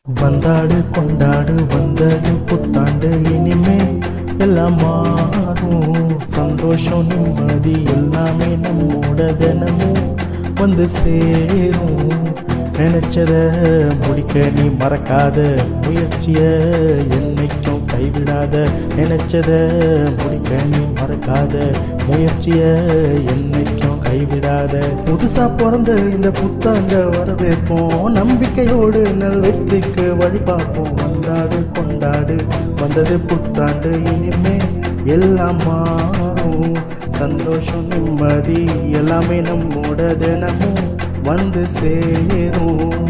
வந்தாடு கொண்டாடு வந்தது புத்தாண்டு இனிமே எல்லாம் மாறும் சந்தோஷம் நிம்மதி எல்லாமே நம்மோட தினமும் வந்து சேரும் நினைச்சத முடிக்க நீ மறக்காத முயற்சிய என்னைக்கும் கைவிடாத நினைச்சத முடிக்க நீ மறக்காத முயற்சிய என்னைக்கும் கைவிடாத புதுசா பிறந்த இந்த புத்தாண்ட வரவேற்போம் நம்பிக்கையோடு நல் வெற்றிக்கு வழி பார்ப்போம் வந்தாடு கொண்டாடு வந்தது புத்தாண்டு இனிமே எல்லாம் மாறும் சந்தோஷம் நிம்மதி எல்லாமே நம்மோட தினமும் வந்து சேரும்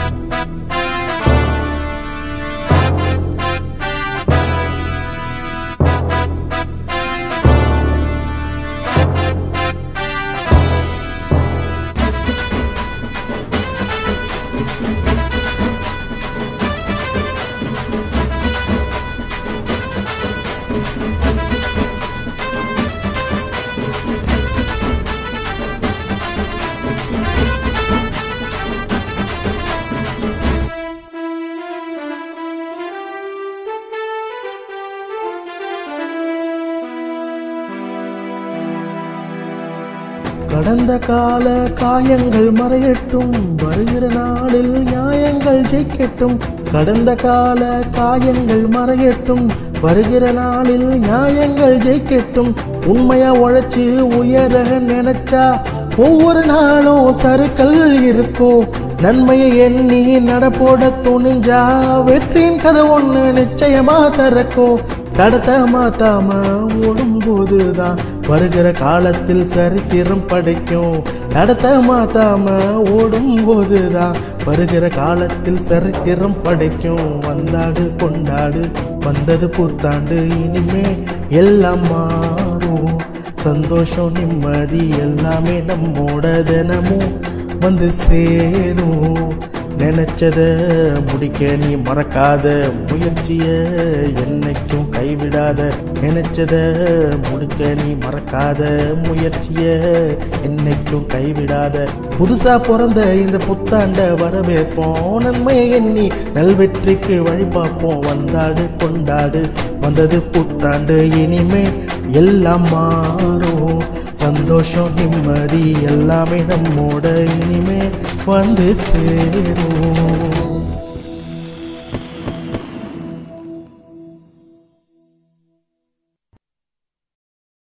கடந்த கால காயங்கள் மறையட்டும் வருகிற நாளில் நியாயங்கள் ஜெயிக்கட்டும் கடந்த கால காயங்கள் மறையட்டும் வருகிற நாளில் நியாயங்கள் ஜெயிக்கட்டும் உண்மையா உழைச்சி உயர நினைச்சா ஒவ்வொரு நாளும் சறுக்கல் இருக்கும் நன்மையை எண்ணி நடப்போட துணிஞ்சா வெற்றியின் கதை ஒன்று நிச்சயமா திறக்கும் தடத்தை மாத்தாம ஓடும்போதுதான் வருகிற காலத்தில் சரித்திரம் படைக்கும் தடத்தை மாத்தாம ஓடும்போதுதான் வருகிற காலத்தில் சரித்திரம் படைக்கும் வந்தாடு கொண்டாடு வந்தது புத்தாண்டு இனிமே எல்லாம் மாறும் சந்தோஷம் நிம்மதி எல்லாமே நம்மோட தினமும் வந்து சேரும் நினைச்சத முடிக்க நீ மறக்காத முயற்சிய என்னைக்கும் கைவிடாத நினைச்சத முடிக்க நீ மறக்காத முயற்சிய என்னைக்கும் கைவிடாத புதுசா பிறந்த இந்த புத்தாண்ட வரவேற்போம் நன்மையை எண்ணி நல்வெற்றிக்கு வழி பார்ப்போம் வந்தாடு கொண்டாடு வந்தது புத்தாண்டு இனிமே எல்லாம் மாறும் சந்தோஷம் நிம்மதி எல்லாமே நம்மோட இனிமே வந்து சேரும்